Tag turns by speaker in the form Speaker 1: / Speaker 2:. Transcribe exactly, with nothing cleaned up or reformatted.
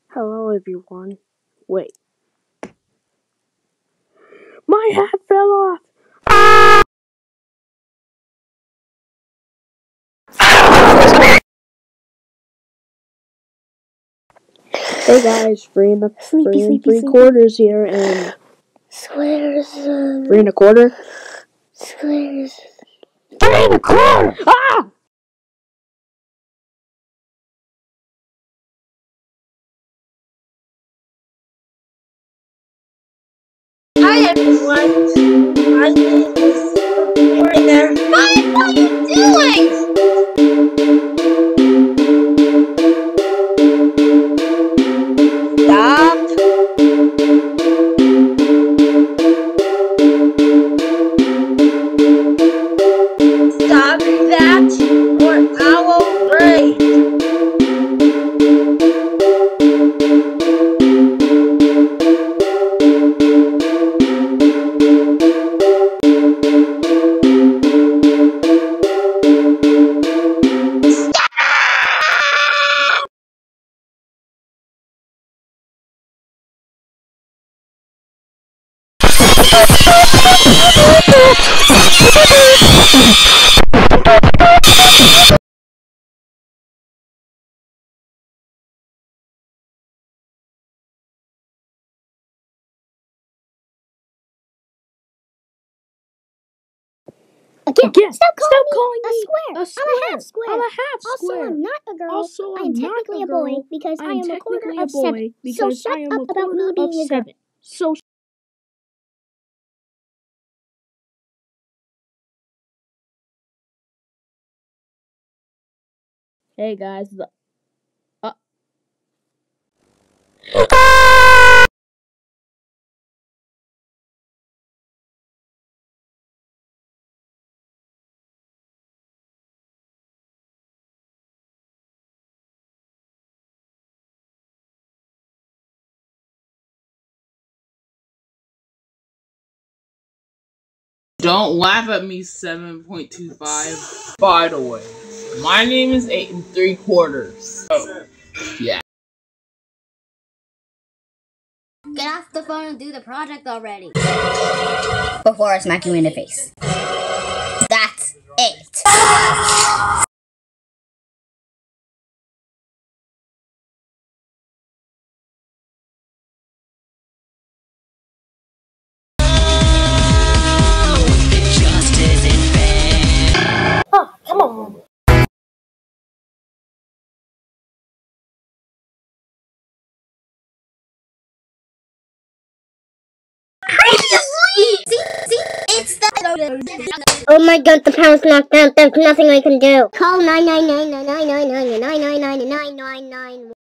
Speaker 1: Hello everyone. Wait. My hat fell off! Hey guys, free in the
Speaker 2: Sleepy,
Speaker 1: free in
Speaker 2: sleepy,
Speaker 1: three
Speaker 2: sleepy.
Speaker 1: quarters here and
Speaker 2: Squares. Um,
Speaker 1: three and a quarter.
Speaker 2: Squares.
Speaker 1: Three and a quarter! Ah!
Speaker 2: Hi everyone. My name is Reporter. What are you doing? Stop. Stop that or I will break. Again,
Speaker 1: Again,
Speaker 2: stop calling
Speaker 1: stop
Speaker 2: me
Speaker 1: calling
Speaker 2: a
Speaker 1: me
Speaker 2: square.
Speaker 1: a
Speaker 2: I'm a
Speaker 1: square.
Speaker 2: half square.
Speaker 1: I'm a half
Speaker 2: Also,
Speaker 1: square.
Speaker 2: I'm not a girl.
Speaker 1: Also,
Speaker 2: I
Speaker 1: I'm
Speaker 2: am
Speaker 1: not
Speaker 2: technically
Speaker 1: a
Speaker 2: a boy
Speaker 1: girl.
Speaker 2: because
Speaker 1: I
Speaker 2: I
Speaker 1: am
Speaker 2: am a quarter
Speaker 1: technically a
Speaker 2: of
Speaker 1: boy
Speaker 2: seven. So
Speaker 1: because
Speaker 2: shut
Speaker 1: I am
Speaker 2: up
Speaker 1: a
Speaker 2: about me
Speaker 1: quarter of
Speaker 2: being a girl.
Speaker 1: seven. So hey guys, the uh
Speaker 3: Don't laugh at me, seven point two five. By the way, my name is eight and three quarters. Oh, yeah.
Speaker 4: Get off the phone and do the project already. Before I smack you in the face. That's it.
Speaker 2: Oh, come on.
Speaker 4: See, see, it's the.
Speaker 2: Oh my god, the power's knocked out. There's nothing I can do. Call nine nine nine nine nine nine nine nine nine nine nine nine nine.